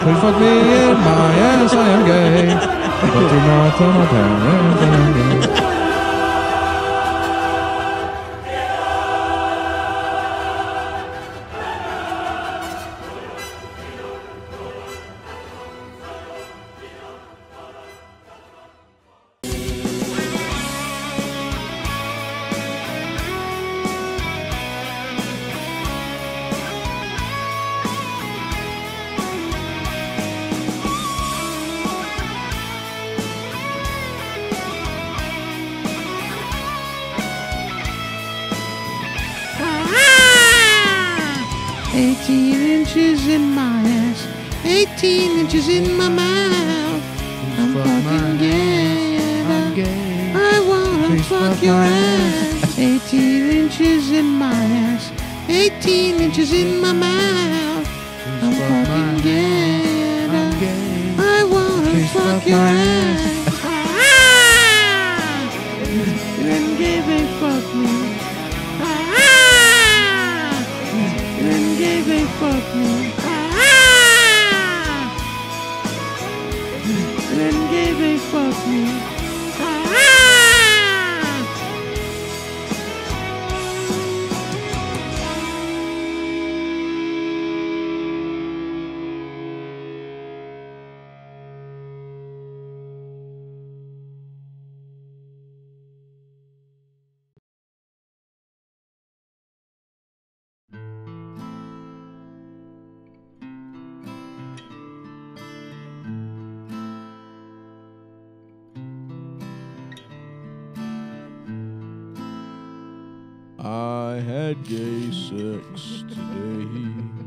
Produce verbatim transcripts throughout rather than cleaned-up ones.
Please fuck me in my ass, I am gay. But do not tell my parents that I'm gay. eighteen inches in my ass, eighteen inches in my mouth. I'm fucking gay, and I'm I, gay. I wanna Please fuck fuck your my ass. eighteen inches in my ass, eighteen inches in my mouth. I'm fuck my fucking ass. gay, and I'm I, gay. I wanna Please fuck fuck your my ass. Then gay they fuck me. Then gay they fuck me. Then gay they fuck me. I had gay sex today.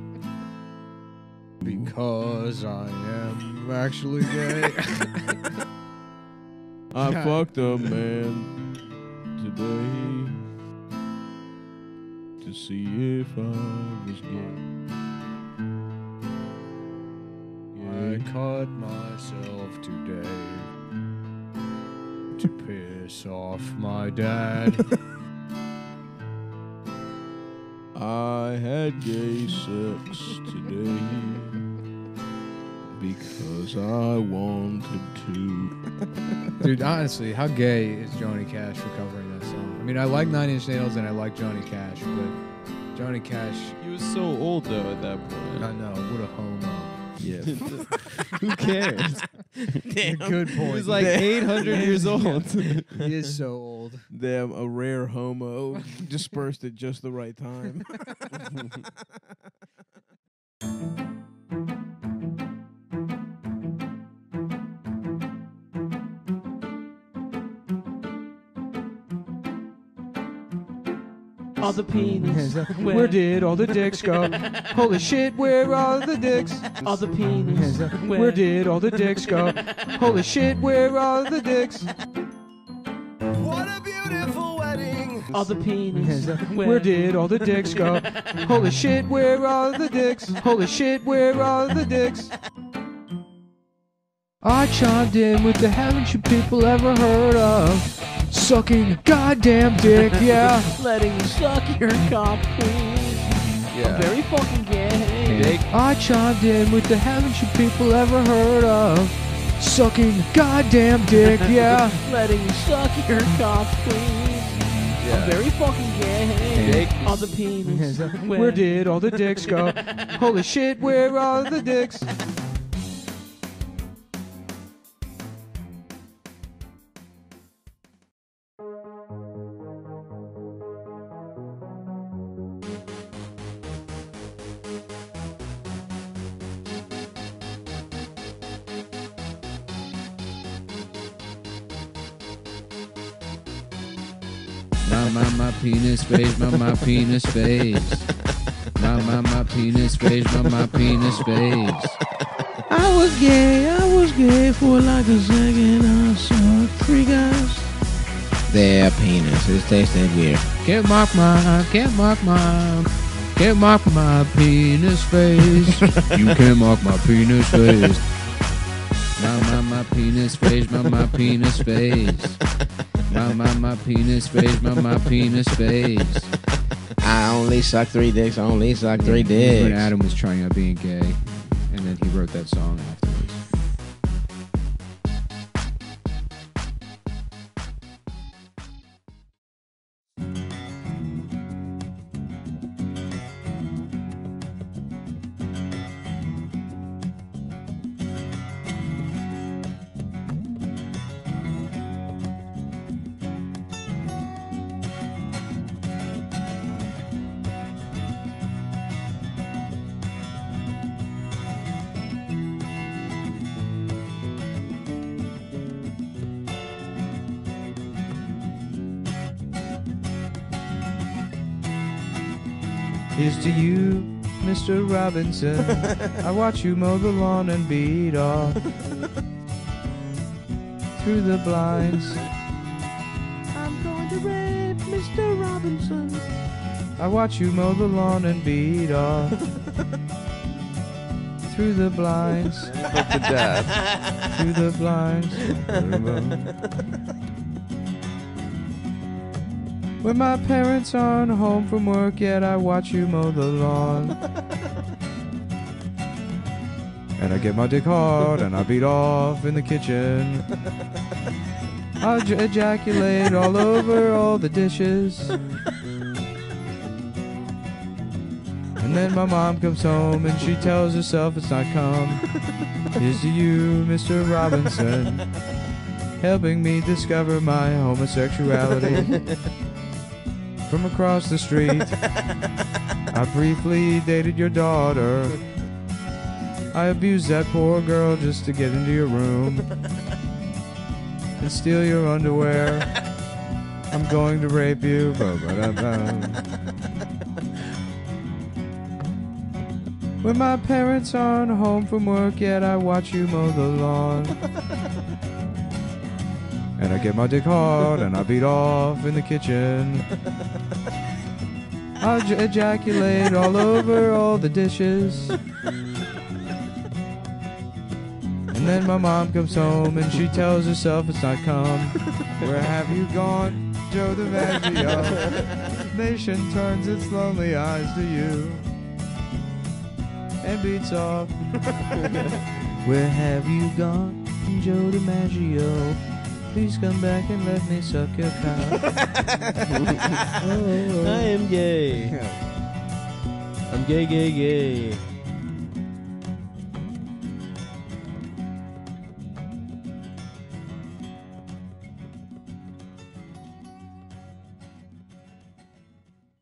Because I am actually gay. I God. fucked a man today to see if I was gay. I cut myself today to piss off my dad. I had gay sex today because I wanted to. Dude, honestly, how gay is Johnny Cash for covering that song? I mean, I like Nine Inch Nails and I like Johnny Cash, but Johnny Cash, He was so old though at that point. I know, what a homo. Yeah. Who cares? Good point. He was like eight hundred years old. He is so old. Damn, a rare homo dispersed at just the right time. All the penis. Where did all the dicks go? Holy shit, where are the dicks? All the penis. Where did all the dicks go? Holy shit, where are the dicks? What a beautiful wedding. All the penis. Where did all the dicks go? Holy shit, where are the dicks? Holy shit, where are the dicks? I chimed in with the haven't you people ever heard of sucking a goddamn dick, yeah. Letting you suck your cock, please. I'm very fucking gay. I chimed in with the haven't you people ever heard of sucking a goddamn dick, yeah. Letting you suck your cock, please. I'm very fucking gay. All the penis. Where did all the dicks go? Holy shit, where are the dicks? My, my, my penis phase, my, my penis phase. My, my, my penis phase, my, my penis phase. I was gay, I was gay for like a second. I saw three guys. Their penises tasted weird. Can't mark my, can't mark my, can't mark my penis face. You can't mark my penis face. My, my, my penis phase, my, my penis phase. My, my, my penis phase, my, my penis phase. I only suck three dicks. I only suck three When dicks. Adam was trying out being gay, and that he wrote that song afterwards. Here's to you, Mister Robinson. I watch you mow the lawn and beat off through the blinds. I'm going to rape Mister Robinson. I watch you mow the lawn and beat off through the blinds. But the dad. Through the blinds. When my parents aren't home from work yet, I watch you mow the lawn. And I get my dick hard and I beat off in the kitchen. I j- ejaculate all over all the dishes. And then my mom comes home and she tells herself it's not cum. Here's to you, Mister Robinson, helping me discover my homosexuality. From across the street, I briefly dated your daughter. I abused that poor girl just to get into your room and steal your underwear. I'm going to rape you. When my parents aren't home from work yet, I watch you mow the lawn. And I get my dick hard and I beat off in the kitchen. I j- ejaculate all over all the dishes. And then my mom comes home and she tells herself it's not cum. Where have you gone, Joe DiMaggio? Nation turns its lonely eyes to you and beats off. Where have you gone, Joe DiMaggio? Please come back and let me suck your cock. I am gay. I'm gay, gay, gay.